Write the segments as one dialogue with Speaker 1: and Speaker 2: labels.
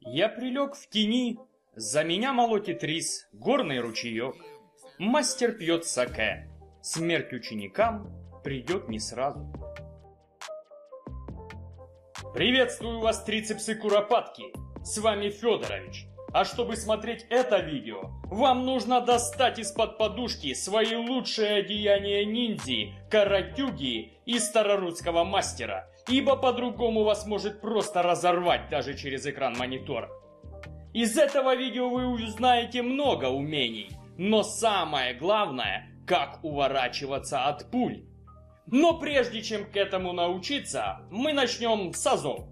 Speaker 1: Я прилег в тени, за меня молотит рис, горный ручеек. Мастер пьет саке, смерть ученикам придет не сразу. Приветствую вас, трицепсы куропатки, с вами Федорович. А чтобы смотреть это видео, вам нужно достать из-под подушки свои лучшие одеяния ниндзи, каратюги и старорусского мастера, ибо по-другому вас может просто разорвать даже через экран монитора. Из этого видео вы узнаете много умений, но самое главное, как уворачиваться от пуль. Но прежде чем к этому научиться, мы начнем с азов.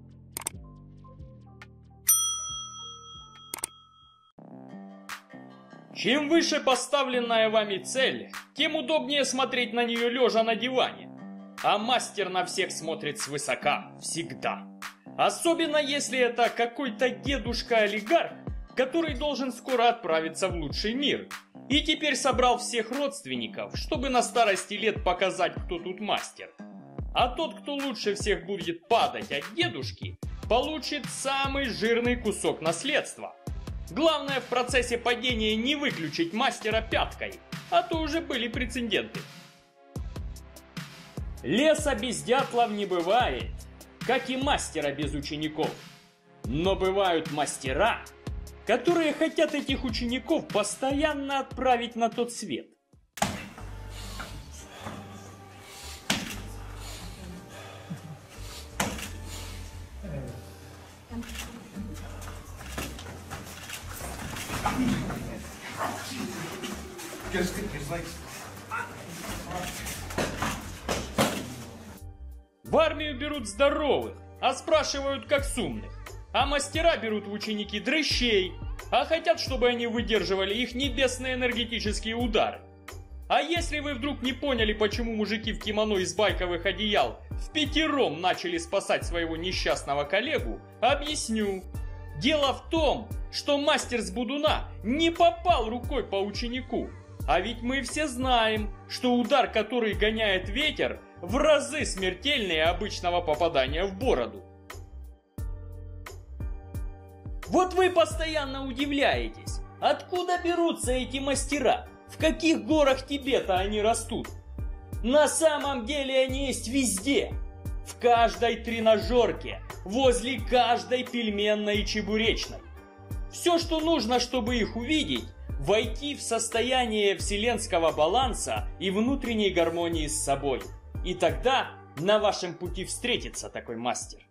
Speaker 1: Чем выше поставленная вами цель, тем удобнее смотреть на нее лежа на диване. А мастер на всех смотрит свысока, всегда. Особенно если это какой-то дедушка-олигарх, который должен скоро отправиться в лучший мир. И теперь собрал всех родственников, чтобы на старости лет показать, кто тут мастер. А тот, кто лучше всех будет падать от дедушки, получит самый жирный кусок наследства. Главное в процессе падения не выключить мастера пяткой, а то уже были прецеденты. Леса без дятлов не бывает, как и мастера без учеников. Но бывают мастера, которые хотят этих учеников постоянно отправить на тот свет. В армию берут здоровых, а спрашивают как с умных. А мастера берут в ученики дрыщей, а хотят, чтобы они выдерживали их небесные энергетические удары. А если вы вдруг не поняли, почему мужики в кимоно из байковых одеял впятером начали спасать своего несчастного коллегу, объясню. Дело в том, что мастер с Будуна не попал рукой по ученику. А ведь мы все знаем, что удар, который гоняет ветер, в разы смертельнее обычного попадания в бороду. Вот вы постоянно удивляетесь, откуда берутся эти мастера, в каких горах Тибета они растут. На самом деле они есть везде, в каждой тренажерке, возле каждой пельменной и чебуречной. Все, что нужно, чтобы их увидеть, войти в состояние вселенского баланса и внутренней гармонии с собой. И тогда на вашем пути встретится такой мастер.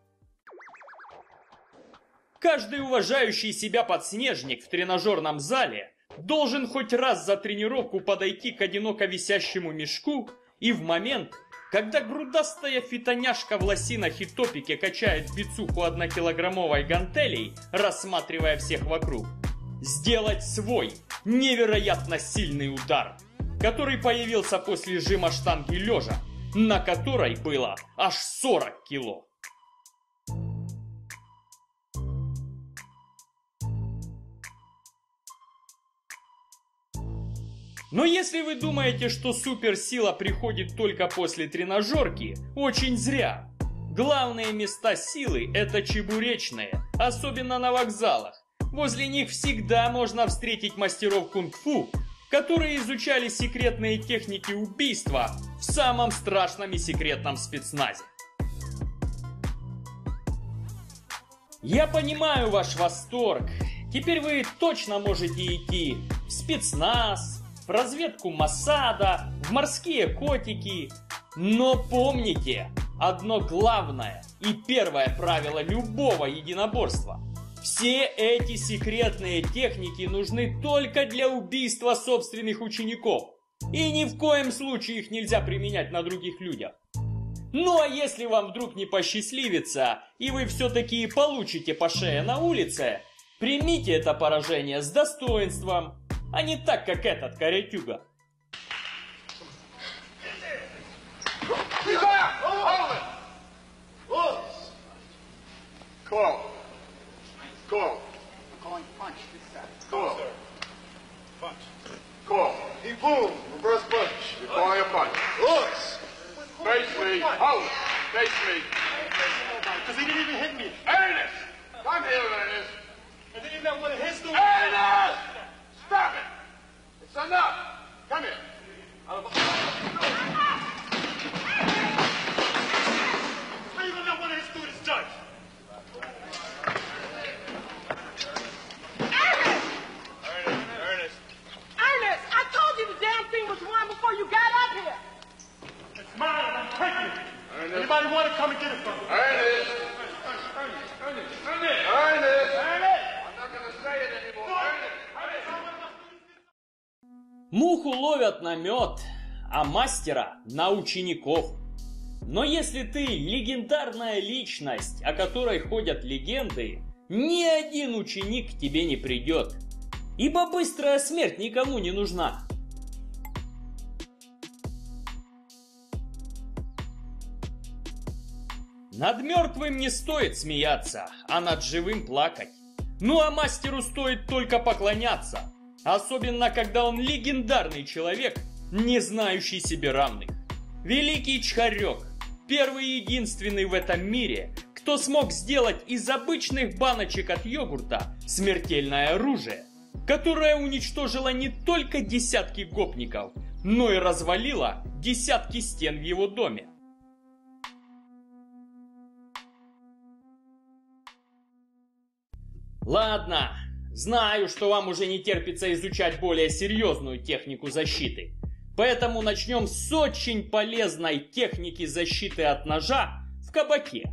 Speaker 1: Каждый уважающий себя подснежник в тренажерном зале должен хоть раз за тренировку подойти к одиноко висящему мешку и в момент, когда грудастая фитоняшка в лосинах и топике качает бицуху 1-килограммовой гантелей, рассматривая всех вокруг, сделать свой невероятно сильный удар, который появился после жима штанги лежа, на которой было аж 40 кило. Но если вы думаете, что суперсила приходит только после тренажерки, очень зря. Главные места силы – это чебуречные, особенно на вокзалах. Возле них всегда можно встретить мастеров кунг-фу, которые изучали секретные техники убийства в самом страшном и секретном спецназе. Я понимаю ваш восторг. Теперь вы точно можете идти в спецназ, в разведку Моссада, в морские котики. Но помните одно главное и первое правило любого единоборства. Все эти секретные техники нужны только для убийства собственных учеников. И ни в коем случае их нельзя применять на других людях. Ну а если вам вдруг не посчастливится, и вы все-таки получите по шее на улице, примите это поражение с достоинством, а не так, как этот каратюга.
Speaker 2: Call. Calling punch this side. Call. Punch. Call. He boom. Reverse punch. You're calling a punch. Looks. Face me. Hold. Face me. Because he didn't even hit me. Ernest! Come here, Ernest.
Speaker 1: Муху ловят на мед, а мастера на учеников. Но если ты легендарная личность, о которой ходят легенды, ни один ученик к тебе не придет, ибо быстрая смерть никому не нужна. Над мертвым не стоит смеяться, а над живым плакать. Ну а мастеру стоит только поклоняться, особенно когда он легендарный человек, не знающий себе равных. Великий Чхарек, первый и единственный в этом мире, кто смог сделать из обычных баночек от йогурта смертельное оружие, которое уничтожило не только десятки гопников, но и развалило десятки стен в его доме. Ладно, знаю, что вам уже не терпится изучать более серьезную технику защиты. Поэтому начнем с очень полезной техники защиты от ножа в кабаке.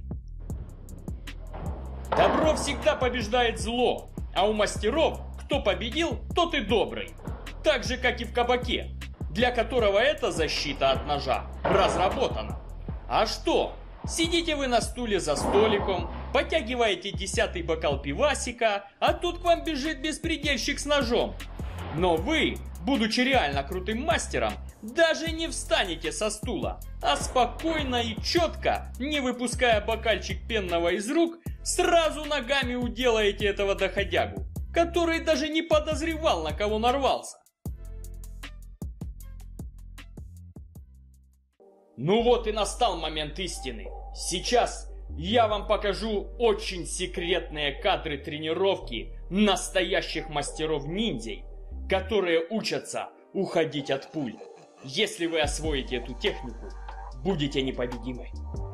Speaker 1: Добро всегда побеждает зло, а у мастеров, кто победил, тот и добрый. Так же, как и в кабаке, для которого эта защита от ножа разработана. А что? Сидите вы на стуле за столиком, потягиваете 10-й бокал пивасика, а тут к вам бежит беспредельщик с ножом. Но вы, будучи реально крутым мастером, даже не встанете со стула, а спокойно и четко, не выпуская бокальчик пенного из рук, сразу ногами уделаете этого доходягу, который даже не подозревал, на кого нарвался. Ну вот и настал момент истины. Сейчас я вам покажу очень секретные кадры тренировки настоящих мастеров-ниндзей, которые учатся уходить от пуль. Если вы освоите эту технику, будете непобедимы.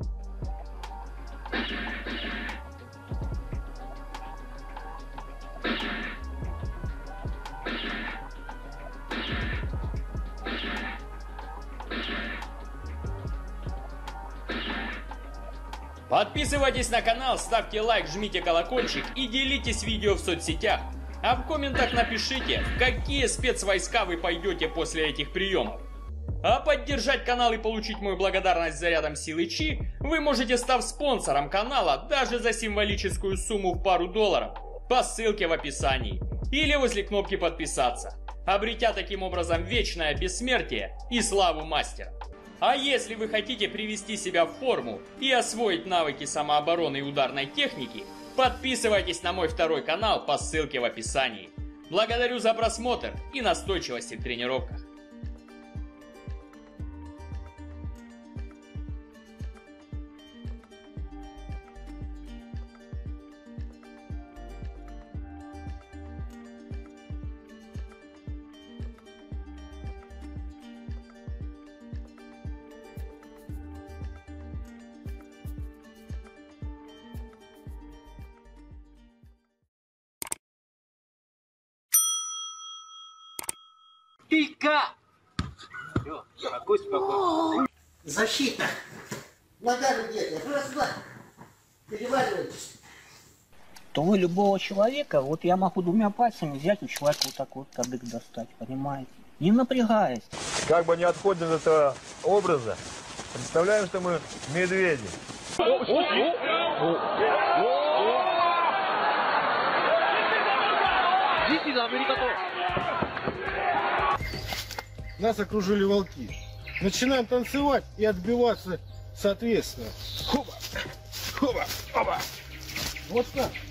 Speaker 1: Подписывайтесь на канал, ставьте лайк, жмите колокольчик и делитесь видео в соцсетях. А в комментах напишите, в какие спецвойска вы пойдете после этих приемов. А поддержать канал и получить мою благодарность зарядом силы Чи вы можете, став спонсором канала даже за символическую сумму в пару долларов по ссылке в описании или возле кнопки подписаться, обретя таким образом вечное бессмертие и славу мастера. А если вы хотите привести себя в форму и освоить навыки самообороны и ударной техники, подписывайтесь на мой второй канал по ссылке в описании. Благодарю за просмотр и настойчивости в тренировках.
Speaker 3: Пика! Все, спокойно.
Speaker 4: Защита. Нога где-то. Раз-два. Переваливайтесь.
Speaker 3: То вы любого человека, вот я могу двумя пальцами взять у человека вот так вот кадык достать, понимаете? Не напрягаясь.
Speaker 5: Как бы не отходим от этого образа, представляем, что мы медведи.
Speaker 6: Нас окружили волки. Начинаем танцевать и отбиваться соответственно. Хоба! Хоба! Хоба! Вот так.